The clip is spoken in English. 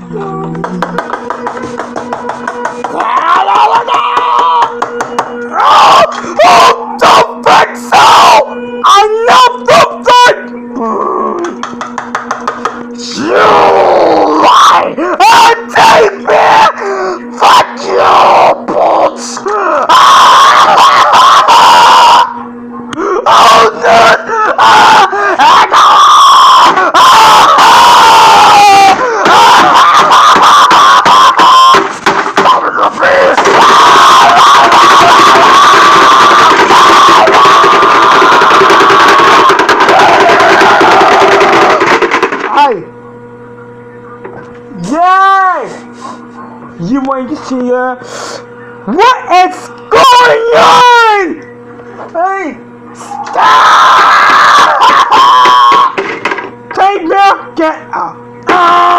Don't think so! Enough to think! You lie and take me! Fuck you, Bolts! Oh, no! Yay! You want to see what is going on? Hey! Stop! Take me! Get out!